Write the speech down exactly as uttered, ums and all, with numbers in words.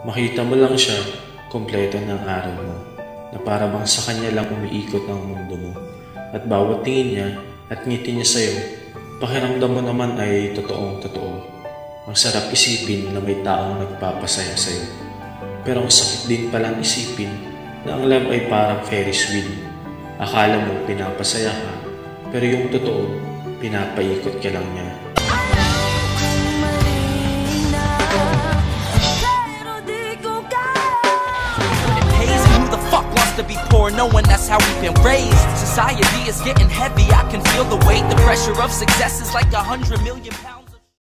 Makita mo lang siya, kompleto ng araw mo, na para bang sa kanya lang umiikot ang mundo mo. At bawat tingin niya at ngiti niya sa'yo, pakiramdam mo naman ay totoong totoo. Ang sarap isipin na may taong nagpapasaya sa'yo. Pero ang sakit din palang isipin na ang love ay parang Ferris wheel. Akala mo pinapasaya ka, pero yung totoo, pinapaikot ka lang niya. To be poor, knowing that's how we've been raised. Society is getting heavy, I can feel the weight. The pressure of success is like a hundred million pounds.